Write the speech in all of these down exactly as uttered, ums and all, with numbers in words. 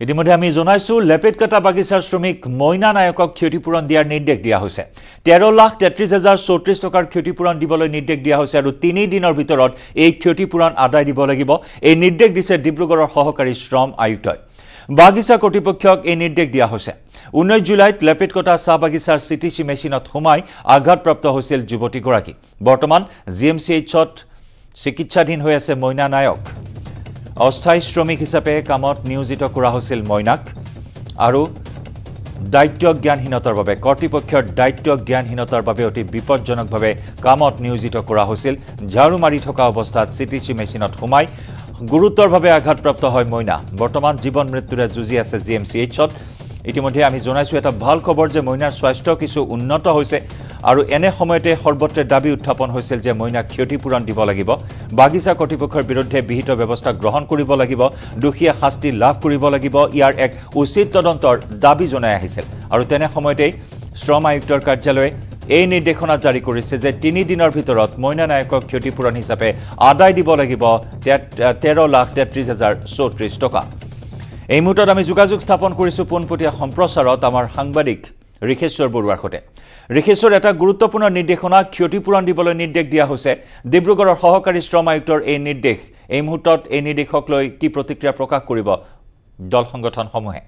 ইতিমধ্যে আমি জনাইছো লেপেটকাটা বাগিচাৰ শ্ৰমিক মইনা নায়কক ক্ষতিপূৰণ দিয়াৰ নিৰ্দেশ দিয়া হৈছে তেৰ লাখ তেত্ৰিশ হাজাৰ চৌত্ৰিশ টকাৰ ক্ষতিপূৰণ দিবলৈ নিৰ্দেশ দিয়া হৈছে আৰু তিনি দিনৰ ভিতৰত এই ক্ষতিপূৰণ আদায় দিব লাগিব এই নিৰ্দেশ দিছে ডিব্ৰুগড়ৰ সহকাৰী শ্ৰম আয়ুক্তই বাগিচা কৰ্তৃপক্ষক এই নিৰ্দেশ দিয়া হৈছে ঊনৈশ জুলাইত লেপেটকটা চাহ বাগিচাৰ চিটিচি মেচিনত সোমাই আঘাতপ্ৰাপ্ত হৈছিল যুৱতীগৰাকী বৰ্তমান জিএমচিএইচত চিকিৎসাধীন হৈ আছে মইনা নায়ক অস্থায়ী শ্ৰমিক হিচাপে কামত নিয়োজিত কৰা হৈছিল মইনাক আৰু দায়িত্ব জ্ঞানহীনতাৰ বাবে কৰ্তৃপক্ষৰ দায়িত্ব জ্ঞানহীনতাৰ বাবে অতি বিপদজনকভাৱে কামত নিয়োজিত কৰা হৈছিল ঝাৰু মাৰি থকা অৱস্থাত চিটিচি মেচিনত সোমাই গুৰুতৰভাৱে আঘাতপ্ৰাপ্ত হয় মইনা বৰ্তমান জীৱন মৃত্যুৰে যুঁজি আছে জিএমচিএইচত ইতিমধ্যে আমি জনাইছো এটা ভাল খবৰ যে মইনাৰ স্বাস্থ্য কিছু উন্নত হৈছে আৰু এনে সময়তে সৰ্বত্ৰে দাবী উত্থাপন হৈছিল যে মইনাক ক্ষতিপূৰণ দিব লাগিব বাগিচা কৰ্তৃপক্ষৰ বিৰুদ্ধে বিহিত ব্যৱস্থা গ্ৰহণ কৰিব লাগিব দুখীয়া শাস্তি লাভ কৰিব লাগিব ইয়াৰ এক উচিত তদন্তৰ দাবী জনাই আহিছিল আৰু তেনে সময়তে শ্ৰম আয়ুক্তৰ কাৰ্যালয়ে এই নিৰ্দেশনা জাৰি কৰিছে যে তিনি দিনৰ ভিতৰত মইনা নায়কক ক্ষতিপূৰণ হিচাপে আদায় দিব লাগিব তেৰ লাখ তেত্ৰিশ হাজাৰ চৌত্ৰিশ টকা এই মুহূৰ্তত আমি যোগাযোগ স্থাপন কৰিছো পোনপটীয়া সম্প্ৰচাৰত আমাৰ সাংবাদিক ঋষেশ্বৰ বৰুৱাৰ সৈতে ঋষেশ্বৰ এটা গুৰুত্বপূৰ্ণ নিৰ্দেশনা ক্ষতিপূৰণ দিবলৈ নিৰ্দেশ দিয়া হৈছে ডিব্ৰুগড়ৰ সহকাৰী শ্ৰম আয়ুক্তৰ এই নিৰ্দেশ এই মুহূৰ্তত এই নিৰ্দেশক লৈ কি প্ৰতিক্ৰিয়া প্ৰকাশ কৰিব দল সংগঠনসমূহে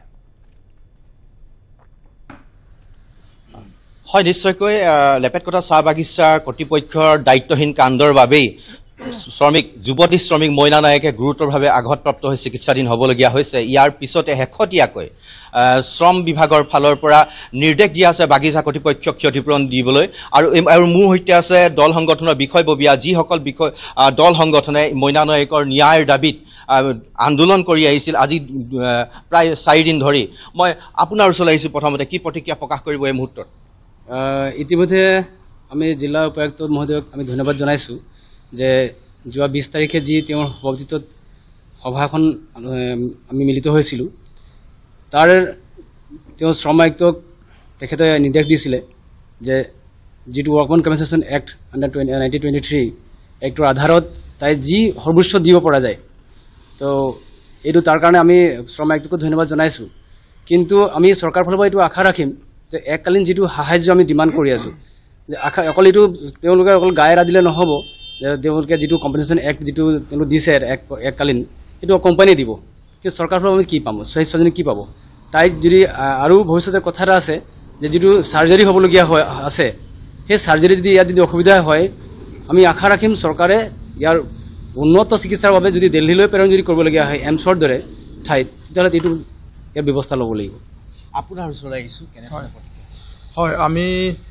হয় নিশ্চয়কৈ লেপেটকটা চাহ বাগিচা কৰ্তৃপক্ষৰ দায়িত্বহীন কাণ্ডৰ বাবেই শ্ৰমিক যুৱতী শ্ৰমিক মইনা নায়কে গুৰুতৰভাৱে আঘাতপ্ৰাপ্ত হৈ চিকিৎসাধীন হ'বলগীয়া হৈছে ইয়াৰ পিছতে শেহতীয়াকৈ শ্ৰম বিভাগৰ ফালৰ পৰা নিৰ্দেশ দিয়া আছে বাগিচা কৰ্তৃপক্ষক ক্ষতিপূৰণ দিবলৈ আৰু আৰু মোৰ সৈতে আছে দল সংগঠনৰ বিষয়ববীয়া যিসকল বিষয় দল সংগঠনে মইনা নায়কৰ ন্যায়ৰ দাবীত আন্দোলন কৰি আহিছিল আজি প্ৰায় চাৰিদিন ধৰি মই আপোনাৰ ওচৰলৈ আহিছোঁ প্ৰথমতে কি প্ৰতিক্ৰিয়া প্ৰকাশ কৰিব এই মুহূৰ্তত ইতিমধ্যে আমি জিলা উপায়ুক্ত মহোদয়ক আমি ধন্যবাদ জনাইছোঁ যে যোৱা বিশ তাৰিখে যি তেওঁৰ সভাপতিত্বত সভাখন আমি মিলিত হৈছিলোঁ তাৰ তেওঁ শ্ৰম আয়ুক্তক তেখেতে নিৰ্দেশ দিছিলে যে যিটো workmen compensation act under twenty nineteen twenty three এক্টৰ আধাৰত তাই যি সৰ্বোচ্চ দিব পৰা যায় তো এইটো তাৰ কাৰণে আমি শ্ৰম আয়ুক্তকো ধন্যবাদ জনাইছোঁ কিন্তু আমি চৰকাৰৰ ফালৰ পৰা এইটো আশা ৰাখিম যে এককালীন যিটো সাহায্য আমি ডিমাণ্ড কৰি আছোঁ যে আশা অকল এইটো তেওঁলোকে অকল গাই এৰা দিলে নহ'ব তেওঁলোকে যিটো কম্পেনচেশ্যন এক্ট যিটো তেওঁলোকে দিছে এককালীন সেইটো কোম্পানীয়ে দিব কিন্তু চৰকাৰৰ ফালৰ আমি কি পাম সেই ছোৱালীজনী কি পাব তাইক যদি আৰু ভৱিষ্যতে কথা এটা আছে যে যিটো চাৰ্জাৰী হ'বলগীয়া হয় আছে সেই চাৰ্জাৰী যদি ইয়াত যদি অসুবিধা হয় আমি আশা ৰাখিম চৰকাৰে ইয়াৰ উন্নত চিকিৎসাৰ বাবে যদি দিল্লীলৈ প্ৰেৰণ যদি কৰিবলগীয়া হয় এমছৰ দৰে ঠাইত তেতিয়াহ'লে এইটো ইয়াৰ ব্যৱস্থা ল'ব লাগিব আপোনাৰ ওচৰলৈ আহিছোঁ কেনেকৈ হয় আমি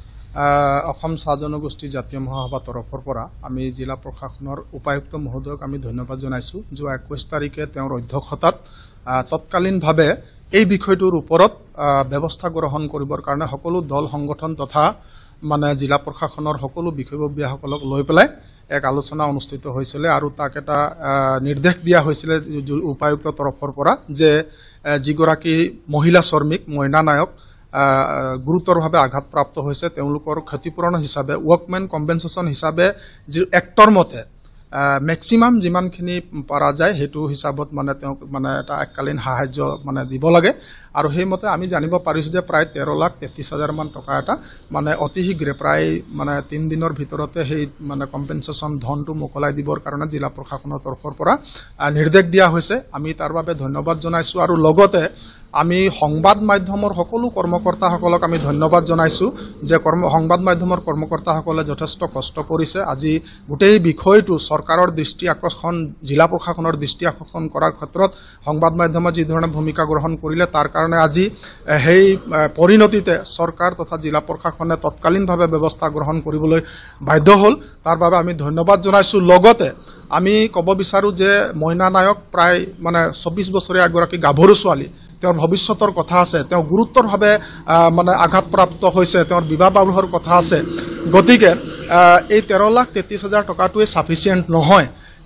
অসম চাহ জনগোষ্ঠী জাতীয় মহাসভাৰ তৰফৰ পৰা আমি জিলা প্ৰশাসনৰ উপায়ুক্ত মহোদয়ক আমি ধন্যবাদ জনাইছোঁ যোৱা একৈছ তাৰিখে তেওঁৰ অধ্যক্ষতাত তৎকালীনভাৱে এই বিষয়টোৰ ওপৰত ব্যৱস্থা গ্ৰহণ কৰিবৰ কাৰণে সকলো দল সংগঠন তথা মানে জিলা প্ৰশাসনৰ সকলো বিষয়ববীয়াসকলক লৈ পেলাই এক আলোচনা অনুষ্ঠিত হৈছিলে আৰু তাক এটা নিৰ্দেশ দিয়া হৈছিলে উপায়ুক্তৰ তৰফৰ পৰা যে যিগৰাকী মহিলা শ্ৰমিক মইনা নায়ক গুৰুতৰভাৱে আঘাতপ্ৰাপ্ত হৈছে তেওঁলোকৰ ক্ষতিপূৰণ হিচাপে ৱৰ্কমেন কম্পেনচেশ্যন হিচাপে যি এক্টৰ মতে মেক্সিমাম যিমানখিনি পৰা যায় সেইটো হিচাপত মানে তেওঁক মানে এটা এককালীন সাহায্য মানে দিব লাগে আৰু সেইমতে আমি জানিব পাৰিছোঁ যে প্ৰায় তেৰ লাখ তেত্ৰিছ হাজাৰমান টকা এটা মানে অতি শীঘ্ৰে প্ৰায় মানে তিনিদিনৰ ভিতৰতে সেই মানে কম্পেনচেশ্যন ধনটো মোকলাই দিবৰ কাৰণে জিলা প্ৰশাসনৰ তৰফৰ পৰা নিৰ্দেশ দিয়া হৈছে আমি তাৰ বাবে ধন্যবাদ জনাইছোঁ আৰু লগতে আমি সংবাদ মাধ্যমৰ সকলো কৰ্মকৰ্তাসকলক আমি ধন্যবাদ জনাইছোঁ যে কৰ্ম সংবাদ মাধ্যমৰ কৰ্মকৰ্তাসকলে যথেষ্ট কষ্ট কৰিছে আজি গোটেই বিষয়টো চৰকাৰৰ দৃষ্টি আকৰ্ষণ জিলা প্ৰশাসনৰ দৃষ্টি আকৰ্ষণ কৰাৰ ক্ষেত্ৰত সংবাদ মাধ্যমে যি ধৰণে ভূমিকা গ্ৰহণ কৰিলে তাৰ কাৰণে আজি সেই পৰিণতিতে চৰকাৰ তথা জিলা প্ৰশাসনে তৎকালীনভাৱে ব্যৱস্থা গ্ৰহণ কৰিবলৈ বাধ্য হ'ল তাৰ বাবে আমি ধন্যবাদ জনাইছোঁ লগতে আমি ক'ব বিচাৰোঁ যে মইনা নায়ক প্ৰায় মানে চৌব্বিছ বছৰীয়া এগৰাকী গাভৰু ছোৱালী তেওঁৰ ভৱিষ্যতৰ কথা আছে তেওঁ গুৰুতৰভাৱে মানে আঘাতপ্ৰাপ্ত হৈছে তেওঁৰ বিবাহ বাৰুহৰ কথা আছে গতিকে এই তেৰ লাখ তেত্ৰিছ হাজাৰ টকাটোৱে ছাফিচিয়েণ্ট নহয়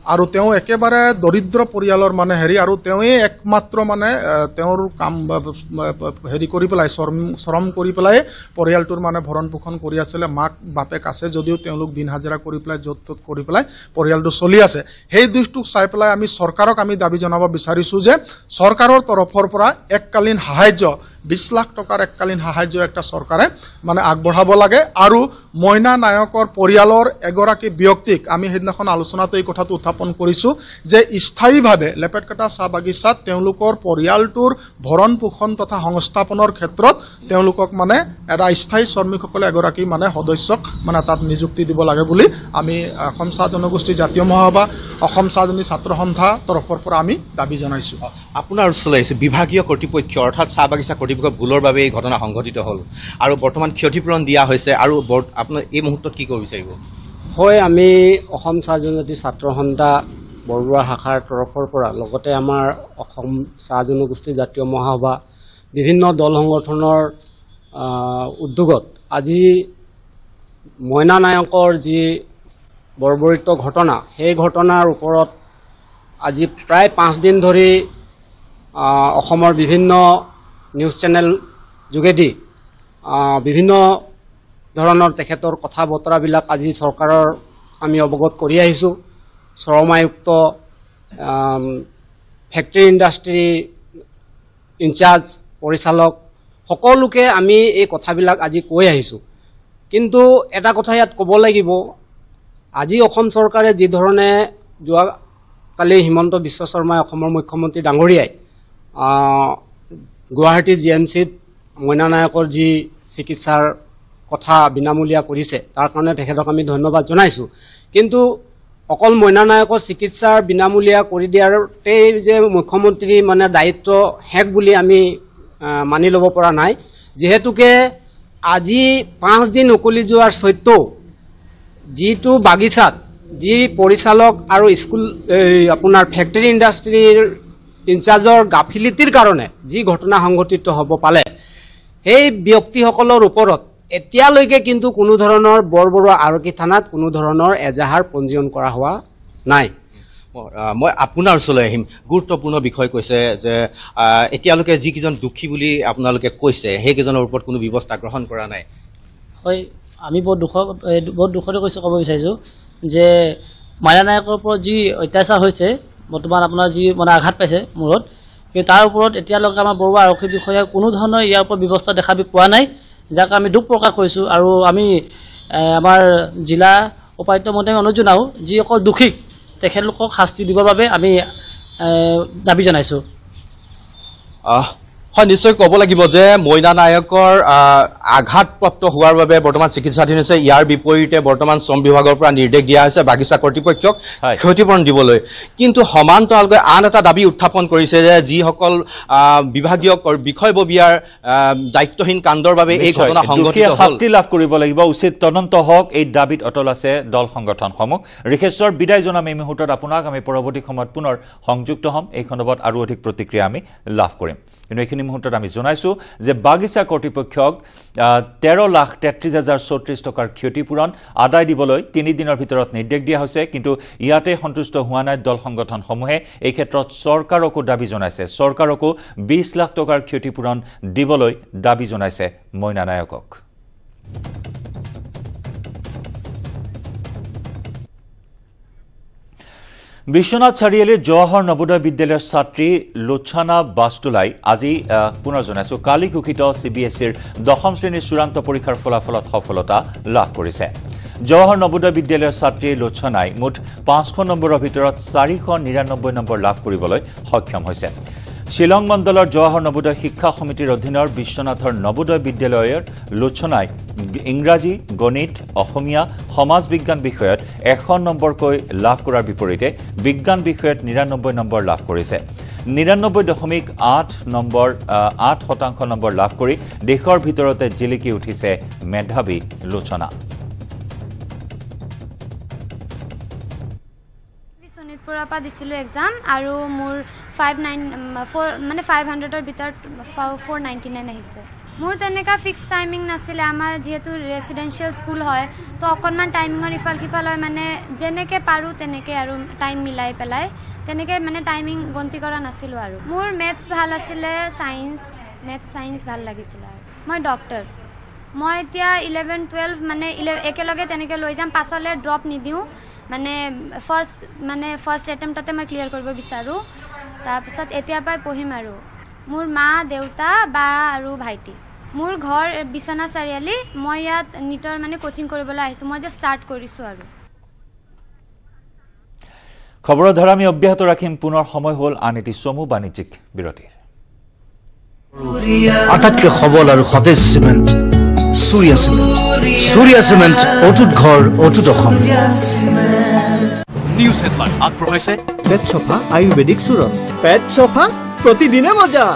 আৰু তেওঁ একেবাৰে দৰিদ্ৰ পৰিয়ালৰ মানে হেৰি আৰু তেওঁৱে একমাত্ৰ মানে তেওঁৰ কাম হেৰি কৰি পেলাই শ্ৰম শ্ৰম কৰি পেলাই পৰিয়ালটোৰ মানে ভৰণ পোষণ কৰি আছিলে মাক বাপেক আছে যদিও তেওঁলোক দিন হাজিৰা কৰি পেলাই য'ত ত'ত কৰি পেলাই পৰিয়ালটো চলি আছে সেই দিশটোক চাই পেলাই আমি চৰকাৰক আমি দাবী জনাব বিচাৰিছোঁ যে চৰকাৰৰ তৰফৰ পৰা এককালীন সাহায্য বিশ লাখ টকাৰ এককালীন সাহায্য একটা চৰকাৰে মানে আগবঢ়াব লাগে আৰু মইনা নায়কৰ পৰিয়ালৰ এগৰাকী ব্যক্তিক আমি সেইদিনাখন আলোচনাত এই কথাটো উত্থাপন কৰিছোঁ যে স্থায়ীভাৱে লেপেটকাটা চাহ বাগিচাত তেওঁলোকৰ পৰিয়ালটোৰ ভৰণ পোষণ তথা সংস্থাপনৰ ক্ষেত্ৰত তেওঁলোকক মানে এটা স্থায়ী শ্ৰমিকসকলে এগৰাকী মানে সদস্যক মানে তাত নিযুক্তি দিব লাগে বুলি আমি অসম চাহ জনগোষ্ঠী জাতীয় মহাসভা অসম চাহজনী ছাত্ৰ সন্থা তৰফৰ পৰা আমি দাবী জনাইছোঁ আপোনাৰ ওচৰলৈ আহিছে বিভাগীয় কৰ্তৃপক্ষ অৰ্থাৎ চাহ বাগিচা কৰ্তৃপক্ষ ভুলৰ বাবে এই ঘটনা সংঘটিত হ'ল আৰু বৰ্তমান ক্ষতিপূৰণ দিয়া হৈছে আৰু আপোনাৰ এই মুহূৰ্তত কি কৰিব বিচাৰিব হয় আমি অসম চাহ জনজাতি ছাত্ৰ সন্থা বৰবৰুৱা শাখাৰ তৰফৰ পৰা লগতে আমাৰ অসম চাহ জনগোষ্ঠী জাতীয় মহাসভা বিভিন্ন দল সংগঠনৰ উদ্যোগত আজি মইনা নায়কৰ যি বৰ্বৰিত ঘটনা সেই ঘটনাৰ ওপৰত আজি প্ৰায় পাঁচ দিন ধৰি অসমৰ বিভিন্ন নিউজ চেনেল যোগেদি বিভিন্ন ধৰণৰ তেখেতৰ কথা বতৰাবিলাক আজি চৰকাৰৰ আমি অৱগত কৰি আহিছোঁ শ্ৰম আয়ুক্ত ফেক্টৰী ইণ্ডাষ্ট্ৰী ইনচাৰ্জ পৰিচালক সকলোকে আমি এই কথাবিলাক আজি কৈ আহিছোঁ কিন্তু এটা কথা ইয়াত ক'ব লাগিব আজি অসম চৰকাৰে যি ধৰণে যোৱাকালি হিমন্ত বিশ্ব শৰ্মাই অসমৰ মুখ্যমন্ত্ৰী ডাঙৰীয়াই গুৱাহাটী জি এম চিত মইনা নায়কৰ যি চিকিৎসাৰ কথা বিনামূলীয়া কৰিছে তাৰ কাৰণে তেখেতক আমি ধন্যবাদ জনাইছোঁ কিন্তু অকল মইনা নায়কৰ চিকিৎসাৰ বিনামূলীয়া কৰি দিয়াৰতেই যে মুখ্যমন্ত্ৰী মানে দায়িত্ব শেষ বুলি আমি মানি ল'ব পৰা নাই যিহেতুকে আজি পাঁচ দিন উকলি যোৱাৰ সত্ত্বেও যিটো বাগিচাত যি পৰিচালক আৰু স্কুল আপোনাৰ ফেক্টৰী ইণ্ডাষ্ট্ৰীৰ ইনচাৰ্জৰ গাফিলিটিৰ কাৰণে যি ঘটনা সংঘটিত হ'ব পালে সেই ব্যক্তিসকলৰ ওপৰত এতিয়ালৈকে কিন্তু কোনো ধৰণৰ বৰবৰুৱা আৰক্ষী থানাত কোনো ধৰণৰ এজাহাৰ পঞ্জীয়ন কৰা হোৱা নাই মই আপোনাৰ ওচৰলৈ আহিম গুৰুত্বপূৰ্ণ বিষয় কৈছে যে এতিয়ালৈকে যিকেইজন দুখী বুলি আপোনালোকে কৈছে সেইকেইজনৰ ওপৰত কোনো ব্যৱস্থা গ্ৰহণ কৰা নাই হয় আমি বহুত দুখ বহুত দুখতে কৈছোঁ ক'ব বিচাৰিছোঁ যে মইনা নায়কৰ ওপৰত যি অত্যাচাৰ হৈছে বৰ্তমান আপোনাৰ যি মানে আঘাত পাইছে মূৰত কিন্তু তাৰ ওপৰত এতিয়ালৈকে আমাৰ বৰুৱা আৰক্ষী বিষয়াই কোনো ধৰণৰ ইয়াৰ ওপৰত ব্যৱস্থা দেখা পোৱা নাই যাক আমি দুখ প্ৰকাশ কৰিছোঁ আৰু আমি আমাৰ জিলা উপায়ুক্ত মহোদয়ক অনুৰোধ জনাওঁ যিসকল দোষীক তেখেতলোকক শাস্তি দিবৰ বাবে আমি দাবী জনাইছোঁ হয় নিশ্চয় ক'ব লাগিব যে মইনা নায়কৰ আঘাতপ্ৰাপ্ত হোৱাৰ বাবে বৰ্তমান চিকিৎসাধীন হৈছে ইয়াৰ বিপৰীতে বৰ্তমান শ্ৰম বিভাগৰ পৰা নিৰ্দেশ দিয়া হৈছে বাগিচা কৰ্তৃপক্ষক ক্ষতিপূৰণ দিবলৈ কিন্তু সমান্তৰালকৈ আন এটা দাবী উত্থাপন কৰিছে যে যিসকল বিভাগীয় বিষয়ববীয়াৰ দায়িত্বহীন কাণ্ডৰ বাবে এই ঘটনা সংঘটিত হ'ল শাস্তি লাভ কৰিব লাগিব উচিত তদন্ত হওক এই দাবীত অটল আছে দল সংগঠনসমূহ ঋষেশ্বৰ বিদায় জনাম এই মুহূৰ্তত আপোনাক আমি পৰৱৰ্তী সময়ত পুনৰ সংযুক্ত হ'ম এই সন্দৰ্ভত আৰু অধিক প্ৰতিক্ৰিয়া আমি লাভ কৰিম কিন্তু এইখিনি মুহূৰ্তত আমি জনাইছোঁ যে বাগিচা কৰ্তৃপক্ষক তেৰ লাখ তেত্ৰিছ হাজাৰ চৌত্ৰিছ টকাৰ ক্ষতিপূৰণ আদায় দিবলৈ তিনিদিনৰ ভিতৰত নিৰ্দেশ দিয়া হৈছে কিন্তু ইয়াতে সন্তুষ্ট হোৱা নাই দল সংগঠনসমূহে এই ক্ষেত্ৰত চৰকাৰকো দাবী জনাইছে চৰকাৰকো বিশ লাখ টকাৰ ক্ষতিপূৰণ দিবলৈ দাবী জনাইছে মইনা নায়কক বিশ্বনাথ চাৰিআলিৰ জৱাহৰ নবোদয় বিদ্যালয়ৰ ছাত্ৰী লোচনা বাস্তুলাই আজি পুনৰ জনাইছোঁ কালি ঘোষিত চি বি এছ ইৰ দশম শ্ৰেণীৰ চূড়ান্ত পৰীক্ষাৰ ফলাফলত সফলতা লাভ কৰিছে জৱাহৰ নবোদয় বিদ্যালয়ৰ ছাত্ৰী লোচনাই মুঠ পাঁচশ নম্বৰৰ ভিতৰত চাৰিশ নিৰানব্বৈ নম্বৰ লাভ কৰিবলৈ সক্ষম হৈছে শিলং মণ্ডলৰ জৱাহৰ নবোদয় শিক্ষা সমিতিৰ অধীনৰ বিশ্বনাথৰ নবোদয় বিদ্যালয়ৰ লোচনাই ইংৰাজী গণিত অসমীয়া সমাজ বিজ্ঞান বিষয়ত এশ নম্বৰকৈ লাভ কৰাৰ বিপৰীতে বিজ্ঞান বিষয়ত নিৰানব্বৈ নম্বৰ লাভ কৰিছে নিৰানব্বৈ দশমিক আঠ নম্বৰ আঠ শতাংশ নম্বৰ লাভ কৰি দেশৰ ভিতৰতে জিলিকি উঠিছে মেধাৱী লোচনা পৰা পা দিছিলোঁ এক্সাম আৰু মোৰ ফাইভ নাইন ফ'ৰ মানে ফাইভ হাণ্ড্ৰেডৰ ভিতৰত ফ'ৰ নাইণ্টি নাইন আহিছে মোৰ তেনেকা ফিক্স টাইমিং নাছিলে আমাৰ যেহেতু ৰেসিডেন্সিয়েল স্কুল হয় তো অকনমান টাইমিঙৰ ইফাল সিফাল হয় মানে যেনেকে পাৰো তেনেকে আৰু টাইম মিলাই পেলাই তেনেকে মানে টাইমিং গন্তি কৰা নাছিল আৰু মোৰ ম্যাথছ ভাল আছিল সায়েন্স ম্যাথছ সায়েন্স ভাল লাগিছিল আৰু মই ডক্টৰ মই এতিয়া eleven twelve মানে একেলগে তেনেকে লৈ যাম পাছলে ড্ৰপ নিদিও মানে ফাৰ্স্ট মানে ফাৰ্স্ট এটেম্পটতে মই ক্লিয়াৰ কৰিব বিচাৰো তাৰপিছত এতিয়া পাই পঢ়িম আৰু মোৰ মা দেউতা বা আৰু ভাইটি মোৰ ঘৰ বিছনা চাৰিআলি মই ইয়াত নিটৰ মানে কোচিং কৰিবলৈ আহিছো মই যে ষ্টাৰ্ট কৰিছো আৰু খবৰৰ ধাৰা আমি অব্যাহত ৰাখিম পুনৰ সময় হ'ল আন এটি চমু বাণিজ্যিক বিৰতিৰ আটাইতকৈ সবল আৰু সতেজ cement Surya cement Surya cement অটুট ঘৰ অটুট অসম নিউজ হেডলাইন আগবঢ়াইছে পেট সোফা আয়ুৰ্বেদিক চূৰণ পেট সোফা প্ৰতিদিনে মজা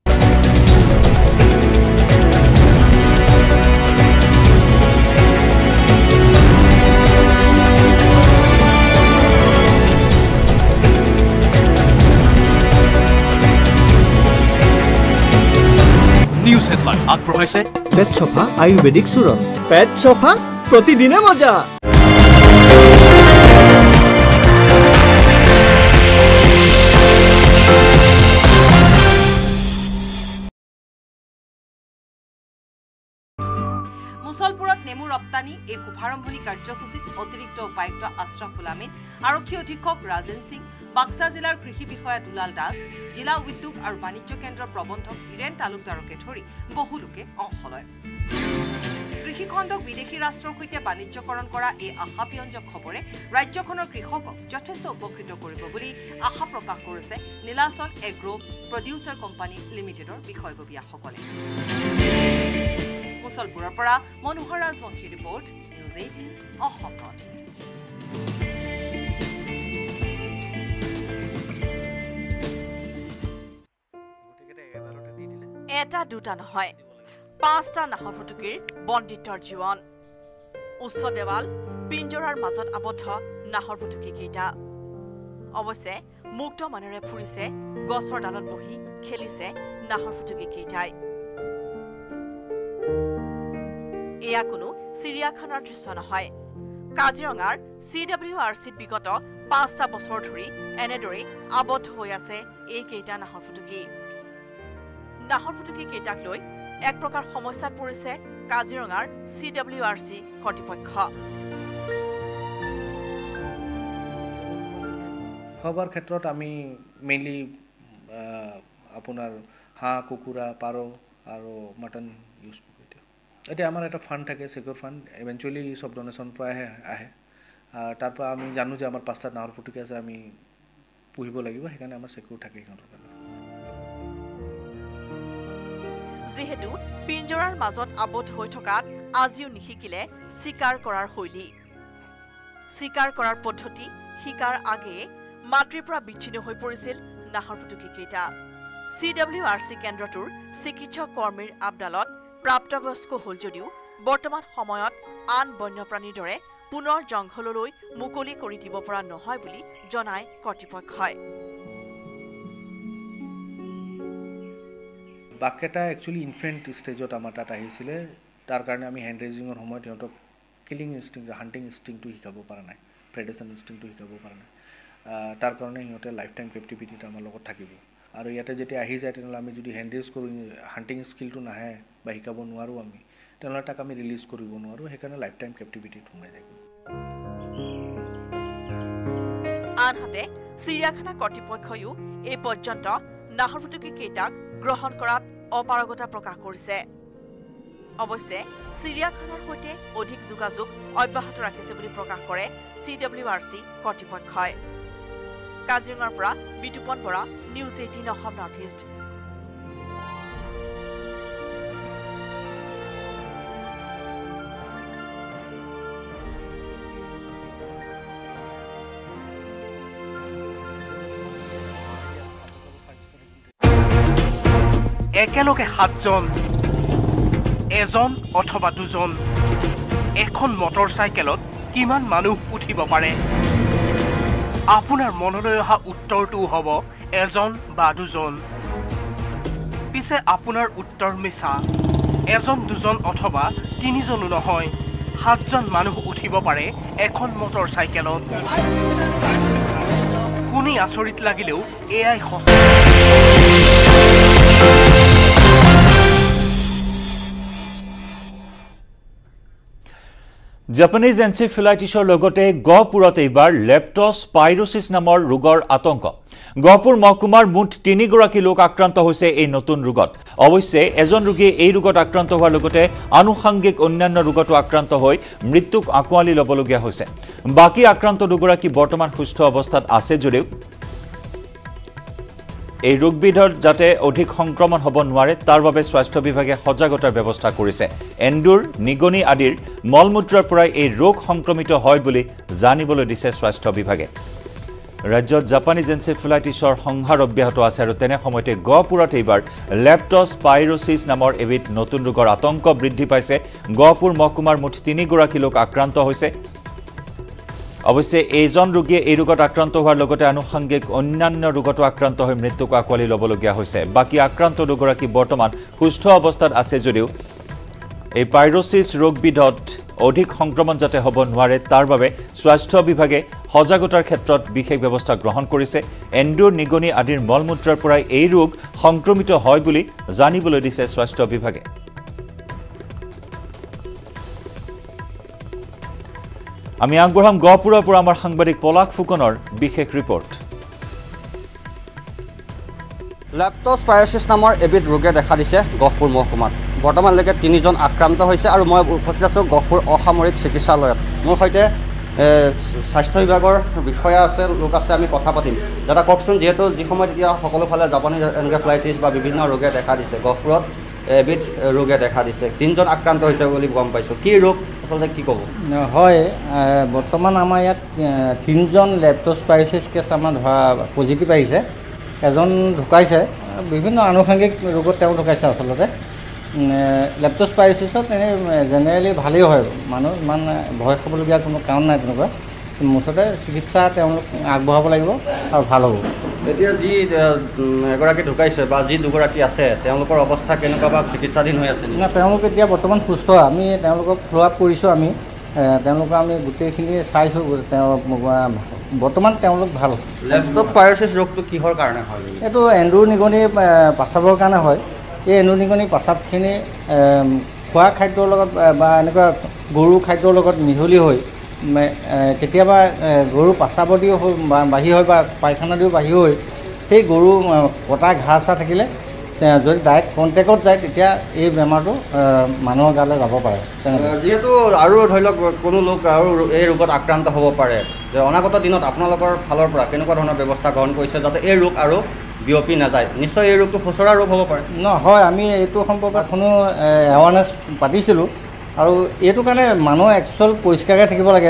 নিউজ হেডলাইন আগবঢ়াইছে পেট সোফা আয়ুৰ্বেদিক চূৰণ পেট সোফা প্ৰতিদিনে মজা মুছলপুৰত নেমু ৰপ্তানি এই শুভাৰম্ভণি কাৰ্যসূচীত অতিৰিক্ত উপায়ুক্ত আশৰাফুল আমিন আৰক্ষী অধীক্ষক ৰাজেন সিং বাক্সা জিলাৰ কৃষি বিষয়া দুলাল দাস জিলা উদ্যোগ আৰু বাণিজ্য কেন্দ্ৰৰ প্ৰবন্ধক হীৰেন তালুকদাৰকে ধৰি বহু লোকে অংশ লয় কৃষি খণ্ডক বিদেশী ৰাষ্ট্ৰৰ সৈতে বাণিজ্যকৰণ কৰা এই আশাব্যঞ্জক খবৰে ৰাজ্যখনৰ কৃষকক যথেষ্ট উপকৃত কৰিব বুলি আশা প্ৰকাশ কৰিছে নীলাচল এগ্ৰো প্ৰডিউচাৰ কোম্পানী লিমিটেডৰ বিষয়ববীয়াসকলে মুছলপুৰৰ পৰা Manohar Rajbongshi report news eighteen Assam north east এটা দুটা নহয় পাঁচটা নাহৰ ফুটুকিৰ বন্দিত্বৰ জীৱন উচ্চ দেৱাল পিঞ্জৰাৰ মাজত আবদ্ধ নাহৰ ফুটুকি কেইটা অৱশ্যে মুক্ত মনেৰে ফুৰিছে গছৰ ডালত বহি খেলিছে নাহৰ ফুটুকি কেইটাই এয়া কোনো চিৰিয়াখানাৰ দৃশ্য নহয় কাজিৰঙাৰ চি ডব্লিউ আৰ চিত বিগত পাঁচটা বছৰ ধৰি এনেদৰে আবদ্ধ হৈ আছে এই কেইটা নাহৰ ফুটুকি নাহৰ ফুটুকি কেইটাক লৈ এক প্ৰকাৰ সমস্যাত পৰিছে কাজিৰঙাৰ চি ডব্লিউ আৰ চি কৰ্তৃপক্ষ খোৱাৰ ক্ষেত্ৰত আমি মেইনলি আপোনাৰ হাঁহ কুকুৰা পাৰ আৰু মটন ইউজ কৰোঁ এতিয়া আমাৰ এটা ফাণ্ড থাকে সিকিউৰ ফাণ্ড ইভেঞ্চুৱেলি সব ডনেশ্যন পৰাহে আহে তাৰ পৰা আমি জানো যে আমাৰ পাঁচটা নাহৰ ফুটুকি আছে আমি পুহিব লাগিব সেইকাৰণে আমাৰ সিকিউৰ থাকে সিহঁতৰ কাৰণে যেহেতু পিঞ্জৰাৰ মাজত আবদ্ধ হৈ থকাত আজিও নিশিকিলে শিকাৰ কৰাৰ শৈলী শিকাৰ কৰাৰ পদ্ধতি শিকাৰ আগে মাতৃৰ পৰা বিচ্ছিন্ন হৈ পৰিছিল নাহৰ ফুটুকি কেইটা চি ডব্লিউ আৰ চি কেন্দ্ৰটোৰ চিকিৎসক কৰ্মীৰ আবদালত প্ৰাপ্তবয়স্ক হল যদিও বৰ্তমান সময়ত আন বন্যপ্ৰাণীৰ দৰে পুনৰ জংঘললৈ মুকলি কৰি দিব পৰা নহয় বুলি জনায় কৰ্তৃপক্ষই বাকেটা একচুয়ালি ইনফেন্ট স্টেজত আমাৰ তাত আহিছিলে তাৰ কাৰণে আমি হ্যান্ড ৰেজিঙৰ সময়ত সিহঁতক কিলিং ইনষ্টিংক্ট হান্টিং ইনষ্টিংক্টটো শিকাব পৰা নাই প্ৰেডেশন ইনষ্টিংক্টটো শিকাব পৰা নাই তাৰ কাৰণে সিহঁতে লাইফ টাইম কেপটিভিটিত আমাৰ লগত থাকিব আৰু ইয়াতে যেতিয়া আহি যায় তেনেহ'লে আমি যদি হ্যান্ড ৰেজ কৰোঁ হান্টিং স্কিলটো নাহে বা শিকাব নোৱাৰোঁ আমি তেনেহ'লে তাক আমি ৰিলিজ কৰিব নোৱাৰোঁ সেইকাৰণে লাইফ টাইম কেপটিভিটিত সোমাই যায় আনহাতে চিৰিয়াখানা কৰ্তৃপক্ষইও এই পৰ্যন্ত নাহৰ ফুটুকি কেইটাক গ্ৰহণ কৰাত অপাৰগতা প্ৰকাশ কৰিছে অৱশ্যে চিৰিয়াখানাৰ সৈতে অধিক যোগাযোগ অব্যাহত ৰাখিছে বুলি প্ৰকাশ কৰে চি ডব্লিউ আৰ চি কৰ্তৃপক্ষই কাজিৰঙাৰ পৰা Bitupan Bora news eighteen Assam north east একেলগে সাতজন এজন অথবা দুজন এখন মটৰচাইকেলত কিমান মানুহ উঠিব পাৰে আপোনাৰ মনলৈ অহা উত্তৰটো হ'ব এজন বা দুজন পিছে আপোনাৰ উত্তৰ মিছা এজন দুজন অথবা তিনিজনো নহয় সাতজন মানুহ উঠিব পাৰে এখন মটৰ চাইকেলত শুনি আচৰিত লাগিলেও এয়াই সঁচা জাপানিজ এনসেফেলাইটিছৰ লগতে গহপুৰত এইবাৰ লেপ্টস্পাইৰোচিছ নামৰ ৰোগৰ আতংক গহপুৰ মহকুমাৰ মুঠ তিনিগৰাকী লোক আক্ৰান্ত হৈছে এই নতুন ৰোগত অৱশ্যে এজন ৰোগী এই ৰোগত আক্ৰান্ত হোৱাৰ লগতে আনুষংগিক অন্যান্য ৰোগতো আক্ৰান্ত হৈ মৃত্যুক আঁকোৱালি ল'বলগীয়া হৈছে বাকী আক্ৰান্ত দুগৰাকী বৰ্তমান সুস্থ অৱস্থাত আছে যদিও এই ৰোগবিধৰ যাতে অধিক সংক্ৰমণ হ'ব নোৱাৰে তাৰ বাবে স্বাস্থ্য বিভাগে সজাগতাৰ ব্যৱস্থা কৰিছে এন্দুৰ নিগনি আদিৰ মলমূত্ৰৰ পৰা এই ৰোগ সংক্ৰমিত হয় বুলি জানিবলৈ দিছে স্বাস্থ্য বিভাগে ৰাজ্যত জাপানিজ এনসেফেলাইটিছৰ সংহাৰ অব্যাহত আছে আৰু তেনে সময়তে গহপুৰত এইবাৰ লেপ্টস্পাইৰোচিছ নামৰ এবিধ নতুন ৰোগৰ আতংক বৃদ্ধি পাইছে গহপুৰ মহকুমাৰ মুঠ তিনিগৰাকী লোক আক্ৰান্ত হৈছে অৱশ্যে এইজন ৰোগীয়ে এই ৰোগত আক্ৰান্ত হোৱাৰ লগতে আনুষংগিক অন্যান্য ৰোগতো আক্ৰান্ত হৈ মৃত্যুক আঁকোৱালি ল'বলগীয়া হৈছে বাকী আক্ৰান্ত দুগৰাকী বৰ্তমান সুস্থ অৱস্থাত আছে যদিও এই পাইৰোচিছ ৰোগবিধত অধিক সংক্ৰমণ যাতে হ'ব নোৱাৰে তাৰ বাবে স্বাস্থ্য বিভাগে সজাগতাৰ ক্ষেত্ৰত বিশেষ ব্যৱস্থা গ্ৰহণ কৰিছে এন্দুৰ নিগনি আদিৰ মলমূত্ৰৰ পৰা এই ৰোগ সংক্ৰমিত হয় বুলি জানিবলৈ দিছে স্বাস্থ্য বিভাগে আমি আগবঢ়াম গহপুৰৰ পৰা আমাৰ সাংবাদিক পলাশ ফুকনৰ বিশেষ ৰিপৰ্ট লেপ্টস্পাইৰোচিছ নামৰ এবিধ ৰোগে দেখা দিছে গহপুৰ মহকুমাত বৰ্তমানলৈকে তিনিজন আক্ৰান্ত হৈছে আৰু মই উপস্থিত আছোঁ গহপুৰ অসামৰিক চিকিৎসালয়ত মোৰ সৈতে স্বাস্থ্য বিভাগৰ বিষয়া আছে লোক আছে আমি কথা পাতিম দাদা কওকচোন যিহেতু যি সময়ত এতিয়া সকলোফালে জাপানিজ এনকেফেলাইটিছ বা বিভিন্ন ৰোগে দেখা দিছে গহপুৰত এবিধ ৰোগে দেখা দিছে তিনিজন আক্ৰান্ত হৈছে বুলি গম পাইছোঁ কি ৰোগ আচলতে কি ক'ব হয় বৰ্তমান আমাৰ ইয়াত তিনিজন লেপ্টস্পাইৰোচিছ কেছ আমাৰ ধৰা পজিটিভ আহিছে এজন ঢুকাইছে বিভিন্ন আনুষংগিক ৰোগত তেওঁ ঢুকাইছে আচলতে লেপ্টস্পাইৰোচিছত এনেই জেনেৰেলি ভালেই হয় মানুহ ইমান ভয় খাবলগীয়া কোনো কাৰণ নাই তেনেকুৱা মুঠতে চিকিৎসা তেওঁলোক আগবঢ়াব লাগিব আৰু ভাল হ'ব এতিয়া যি এগৰাকী ঢুকাইছে বা যি দুগৰাকী আছে তেওঁলোকৰ অৱস্থা কেনেকুৱা বা চিকিৎসাধীন হৈ আছে না তেওঁলোক এতিয়া বৰ্তমান সুস্থ আমি তেওঁলোকক ফ'ল' আপ কৰিছোঁ আমি তেওঁলোকক আমি গোটেইখিনি চাইছোঁ বৰ্তমান তেওঁলোক ভাল লেপ্টস্পাইৰোচিছ ৰোগটো কিহৰ কাৰণে হয় এইটো এন্দুৰ নিগনি প্ৰস্ৰাৱৰ কাৰণে হয় এই এন্দুৰ নিগনি প্ৰস্ৰাৱখিনি খোৱা খাদ্যৰ লগত বা এনেকুৱা গৰু খাদ্যৰ লগত মিহলি হৈ কেতিয়াবা গৰু প্ৰস্ৰাৱ দিও বাঢ়ি হয় বা পায়খানা দিও বাঢ়ি হৈ সেই গৰু কটা ঘাঁহ চাহ থাকিলে যদি ডাইৰেক্ট কণ্টেক্টত যায় তেতিয়া এই বেমাৰটো মানুহৰ গালৈ যাব পাৰে যিহেতু আৰু ধৰি লওক কোনো লোক আৰু এই ৰোগত আক্ৰান্ত হ'ব পাৰে যে অনাগত দিনত আপোনালোকৰ ফালৰ পৰা কেনেকুৱা ধৰণৰ ব্যৱস্থা গ্ৰহণ কৰিছে যাতে এই ৰোগ আৰু বিয়পি নাযায় নিশ্চয় এই ৰোগটো খুচৰা ৰোগ হ'ব পাৰে নহয় আমি এইটো সম্পৰ্কত কোনো এৱাৰনেছ পাতিছিলোঁ আৰু এইটো কাৰণে মানুহ একচুৱেল পৰিষ্কাৰকৈ থাকিব লাগে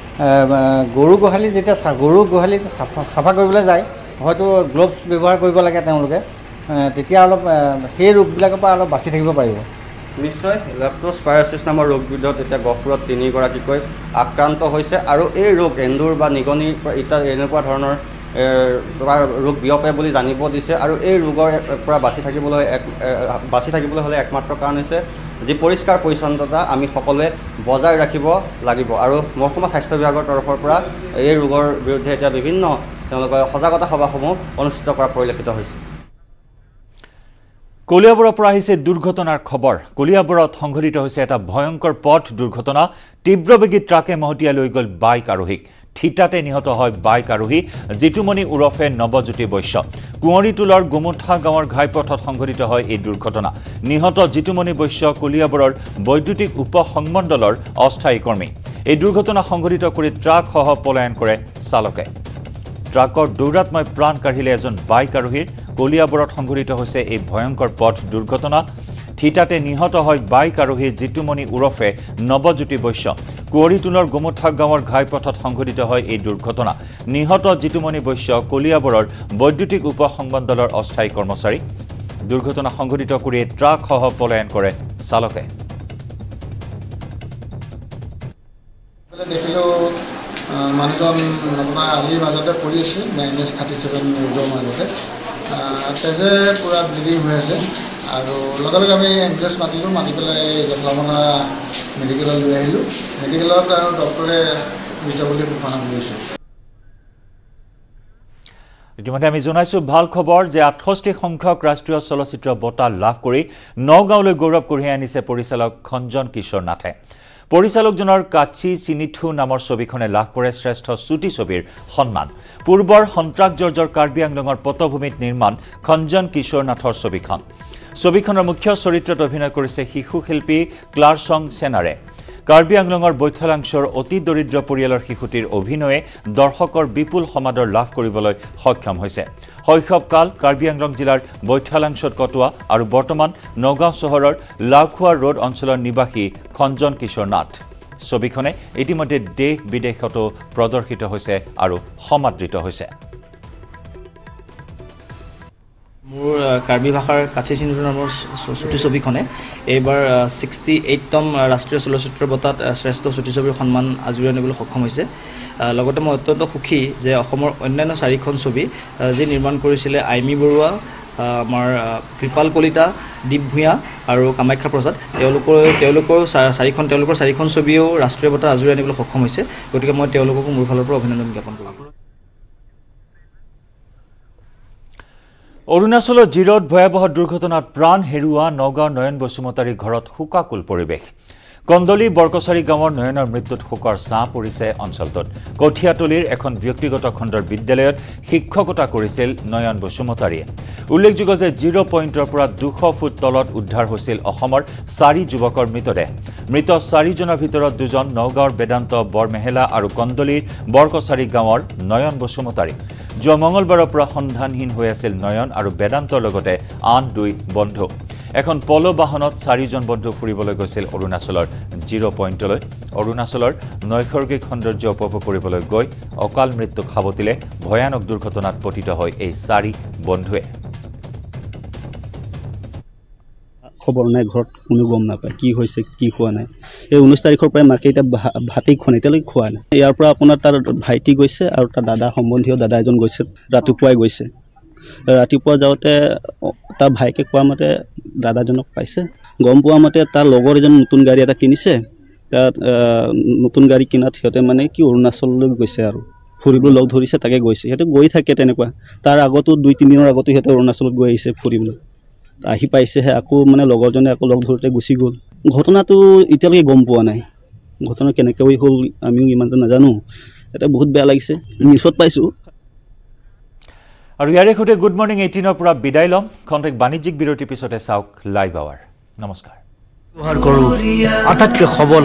গৰু গোহালি যেতিয়া গৰু গোহালি চাফা চাফা কৰিবলৈ যায় হয়তো গ্ল'ভছ ব্যৱহাৰ কৰিব লাগে তেওঁলোকে তেতিয়া অলপ সেই ৰোগবিলাকৰ পৰা অলপ বাচি থাকিব পাৰিব নিশ্চয় লেপ্টস্পাইৰোচিছ নামৰ ৰোগবিধত এতিয়া গহপুৰত তিনিগৰাকীকৈ আক্ৰান্ত হৈছে আৰু এই ৰোগ এন্দুৰ বা নিগনিৰ এতিয়া এনেকুৱা ধৰণৰ ৰোগ বিয়পে বুলি জানিব দিছে আৰু এই ৰোগৰ পৰা বাচি থাকিবলৈ এক বাচি থাকিবলৈ হ'লে একমাত্ৰ কাৰণ হৈছে যি পৰিষ্কাৰ পৰিচ্ছন্নতা আমি সকলোৱে বজাই ৰাখিব লাগিব আৰু মহকুমা স্বাস্থ্য বিভাগৰ তৰফৰ পৰা এই ৰোগৰ বিৰুদ্ধে এতিয়া বিভিন্ন তেওঁলোকৰ সজাগতা সভাসমূহ অনুষ্ঠিত কৰা পৰিলক্ষিত হৈছে কলিয়াবৰৰ পৰা আহিছে দুৰ্ঘটনাৰ খবৰ কলিয়াবৰত সংঘটিত হৈছে এটা ভয়ংকৰ পথ দুৰ্ঘটনা তীব্ৰবেগী ট্ৰাকে মহতিয়াই লৈ গ'ল বাইক আৰোহীক ঠিতাতে নিহত হয় বাইক আৰোহী জিতুমণি ওৰফে নৱজ্যোতি বৈশ্য কুঁৱৰীটোলৰ গুমুঠা গাঁৱৰ ঘাইপথত সংঘটিত হয় এই দুৰ্ঘটনা নিহত জিতুমণি বৈশ্য কলিয়াবৰৰ বৈদ্যুতিক উপ সংমণ্ডলৰ অস্থায়ী কৰ্মী এই দুৰ্ঘটনা সংঘটিত কৰি ট্ৰাকসহ পলায়ন কৰে চালকে ট্ৰাকৰ দৌৰাত্ময় প্ৰাণ কাঢ়িলে এজন বাইক আৰোহীৰ কলিয়াবৰত সংঘটিত হৈছে এই ভয়ংকৰ পথ দুৰ্ঘটনা ঠিতাতে নিহত হয় বাইক আৰোহী জিতুমণি ওৰফে নৱজ্যোতি বৈশ্য কুঁৱৰীটোলৰ গুমুঠা গাঁৱৰ ঘাইপথত সংঘটিত হয় এই দুৰ্ঘটনা নিহত জিতুমণি বৈশ্য কলিয়াবৰৰ বৈদ্যুতিক উপ সংমণ্ডলৰ অস্থায়ী কৰ্মচাৰী দুৰ্ঘটনা সংঘটিত কৰি ট্ৰাকসহ পলায়ন কৰে চালকে দেখিলোঁ মানুহজন আপোনাৰ আলিৰ মাজতে পৰি আছিল এন এছ থাৰ্টি ছেভেন ৰোডৰ মাজতে তেজে পূৰা ব্লিডিং হৈ আছে আৰু লগে লগে আমি এম্বুলেঞ্চ মাতিলোঁ মাতি পেলাই জংলামনা মেডিকেলত লৈ আহিলোঁ মেডিকেলত আৰু ডক্টৰে মৃত বুলি ঘোষণা কৰিছে ইতিমধ্যে আমি জনাইছো ভাল খবৰ যে আঠষষ্ঠি সংখ্যক ৰাষ্ট্ৰীয় চলচ্চিত্ৰ বঁটা লাভ কৰি নগাঁৱলৈ গৌৰৱ কঢ়িয়াই আনিছে পৰিচালক খঞ্জন কিশোৰ নাথে পৰিচালকজনৰ কাচি চিনিথু নামৰ ছবিখনে লাভ কৰে শ্ৰেষ্ঠ চুটি ছবিৰ সন্মান পূৰ্বৰ সন্ত্ৰাসজৰ্জৰ কাৰ্বি আংলঙৰ পটভূমিত নিৰ্মাণ খঞ্জন কিশোৰ নাথৰ ছবিখন ছবিখনৰ মুখ্য চৰিত্ৰত অভিনয় কৰিছে শিশু শিল্পী ক্লাৰচং সেনাৰে কাৰ্বি আংলঙৰ বৈঠালাংশৰ অতি দৰিদ্ৰ পৰিয়ালৰ শিশুটিৰ অভিনয়ে দৰ্শকৰ বিপুল সমাদৰ লাভ কৰিবলৈ সক্ষম হৈছে শৈশৱকাল কাৰ্বি আংলং জিলাৰ বৈঠালাংশত কটোৱা আৰু বৰ্তমান নগাঁও চহৰৰ লাউখোৱা ৰোড অঞ্চলৰ নিবাসী খঞ্জন কিশোৰ নাথ ছবিখনে ইতিমধ্যে দেশ বিদেশতো প্ৰদৰ্শিত হৈছে আৰু সমাদৃত হৈছে মোৰ কাৰ্বি ভাষাৰ কাচি চিনিথু নামৰ চুটি ছবিখনে এইবাৰ ছিক্সটি এইটতম ৰাষ্ট্ৰীয় চলচ্চিত্ৰ বঁটাত শ্ৰেষ্ঠ চুটি ছবিৰ সন্মান আজুৰি আনিবলৈ সক্ষম হৈছে লগতে মই অত্যন্ত সুখী যে অসমৰ অন্যান্য চাৰিখন ছবি যি নিৰ্মাণ কৰিছিলে আইমি বৰুৱা আমাৰ কৃপাল কলিতা দীপ ভূঞা আৰু কামাখ্যা প্ৰসাদ তেওঁলোকৰ তেওঁলোকৰ চাৰিখন তেওঁলোকৰ চাৰিখন ছবিও ৰাষ্ট্ৰীয় বঁটা আজুৰি আনিবলৈ সক্ষম হৈছে গতিকে মই তেওঁলোককো মোৰ ফালৰ পৰা অভিনন্দন জ্ঞাপন কৰিছোঁ অৰুণাচলৰ জিৰত ভয়াবহ দুৰ্ঘটনাত প্ৰাণ হেৰুওৱা নগাঁৱৰ নয়ন বসুমতাৰীৰ ঘৰত শোকাকুল পৰিৱেশ কন্দলি বৰকছাৰী গাঁৱৰ নয়নৰ মৃত্যুত শোকৰ ছাঁ পৰিছে অঞ্চলটোত কঠিয়াতলিৰ এখন ব্যক্তিগত খণ্ডৰ বিদ্যালয়ত শিক্ষকতা কৰিছিল নয়ন বসুমতাৰীয়ে উল্লেখযোগ্য যে জিৰ' পইণ্টৰ পৰা দুশ ফুট তলত উদ্ধাৰ হৈছিল অসমৰ চাৰি যুৱকৰ মৃতদেহ মৃত চাৰিজনৰ ভিতৰত দুজন নগাঁৱৰ বেদান্ত বৰমেহেলা আৰু কন্দলিৰ বৰকছাৰী গাঁৱৰ নয়ন বসুমতাৰী যোৱা মঙলবাৰৰ পৰা সন্ধানহীন হৈ আছিল নয়ন আৰু বেদান্তৰ লগতে আন দুই বন্ধু এখন পল বাহনত চাৰিজন বন্ধু ফুৰিবলৈ গৈছিল অৰুণাচলৰ জিৰ' পইণ্টলৈ অৰুণাচলৰ নৈসৰ্গিক সৌন্দৰ্য উপভোগ কৰিবলৈ গৈ অকাল মৃত্যুক সাৱটিলে ভয়ানক দুৰ্ঘটনাত পতিত হয় এই চাৰি বন্ধুৱে খবৰ নাই ঘৰত কোনো গম নাপায় কি হৈছে কি খোৱা নাই এই ঊনৈছ তাৰিখৰ পৰাই মাকে এতিয়া ভাতেই খোৱা নাই এতিয়ালৈকে খোৱা নাই ইয়াৰ পৰা আপোনাৰ তাৰ ভাইটি গৈছে আৰু তাৰ দাদা সম্বন্ধীয় দাদা এজন গৈছে ৰাতিপুৱাই গৈছে ৰাতিপুৱা যাওঁতে তাৰ ভাইকে কোৱা মতে দাদাজনক পাইছে গম পোৱা মতে তাৰ লগৰ এজন নতুন গাড়ী এটা কিনিছে তাত নতুন গাড়ী কিনাত সিহঁতে মানে কি অৰুণাচললৈ গৈছে আৰু ফুৰিবলৈ লগ ধৰিছে তাকে গৈছে সিহঁতে গৈ থাকে তেনেকুৱা তাৰ আগতো দুই তিনিদিনৰ আগতো সিহঁতে অৰুণাচলত গৈ আহিছে ফুৰিবলৈ আহি পাইছেহে আকৌ মানে লগৰজনে আকৌ লগ ধৰোঁতে গুচি গ'ল ঘটনাটো এতিয়ালৈকে গম পোৱা নাই ঘটনা কেনেকৈ হ'ল আমিও ইমানটা নাজানো এটা বহুত বেয়া লাগিছে নিউজত পাইছোঁ আৰু ইয়াৰে সৈতে গুড মৰ্ণিং এইটিনৰ পৰা বিদায় ল'ম খন্তেক বাণিজ্যিক বিৰতিৰ পিছতে চাওক লাইভ আৱাৰ নমস্কাৰ আটাইতকৈ খবৰ